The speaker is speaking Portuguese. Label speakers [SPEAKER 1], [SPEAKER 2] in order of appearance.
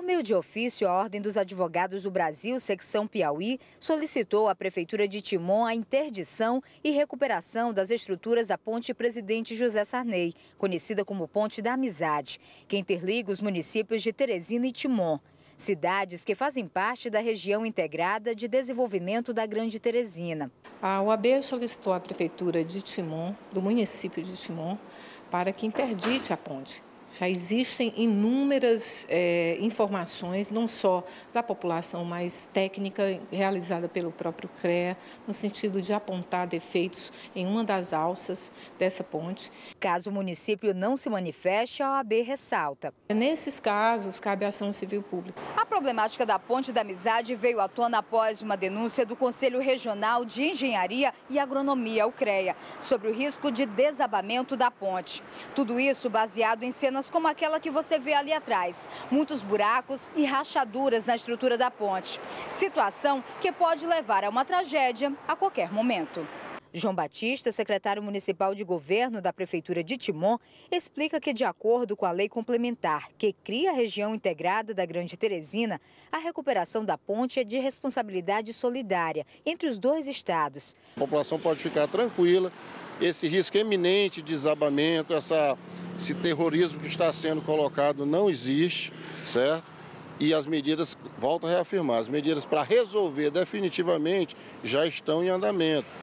[SPEAKER 1] meio de ofício, a Ordem dos Advogados do Brasil, secção Piauí, solicitou à Prefeitura de Timon a interdição e recuperação das estruturas da Ponte Presidente José Sarney, conhecida como Ponte da Amizade, que interliga os municípios de Teresina e Timon, cidades que fazem parte da região integrada de desenvolvimento da Grande Teresina.
[SPEAKER 2] A OAB solicitou à Prefeitura de Timon, do município de Timon, para que interdite a ponte. Já existem inúmeras informações, não só da população, mas técnica realizada pelo próprio CREA, no sentido de apontar defeitos em uma das alças dessa ponte.
[SPEAKER 1] Caso o município não se manifeste, a OAB ressalta.
[SPEAKER 2] Nesses casos, cabe ação civil pública.
[SPEAKER 1] A problemática da Ponte da Amizade veio à tona após uma denúncia do Conselho Regional de Engenharia e Agronomia, o CREA, sobre o risco de desabamento da ponte. Tudo isso baseado em cenas como aquela que você vê ali atrás. Muitos buracos e rachaduras na estrutura da ponte. Situação que pode levar a uma tragédia a qualquer momento. João Batista, secretário municipal de governo da Prefeitura de Timon, explica que, de acordo com a lei complementar que cria a região integrada da Grande Teresina, a recuperação da ponte é de responsabilidade solidária entre os dois estados.
[SPEAKER 3] A população pode ficar tranquila, esse risco eminente de desabamento, esse terrorismo que está sendo colocado não existe, certo? E as medidas, volto a reafirmar, as medidas para resolver definitivamente já estão em andamento.